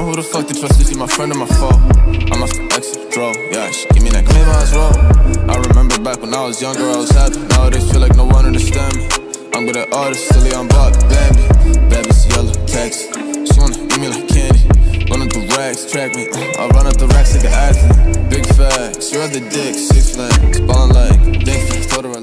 who the fuck to trust, is she my friend or my foe? I'm off the exit, bro, yeah, she give me that claim I was roll. I remember back when I was younger, I was happy. Nowadays feel like no one understand me. I'm good at artists, silly, I'm Bob, Bambi. Baby's yellow, text. She wanna eat me like candy. Run up the racks, track me. I run up the racks like an athlete. Big facts, you're the dick, 6 flags. Ballin' like Dinky, told her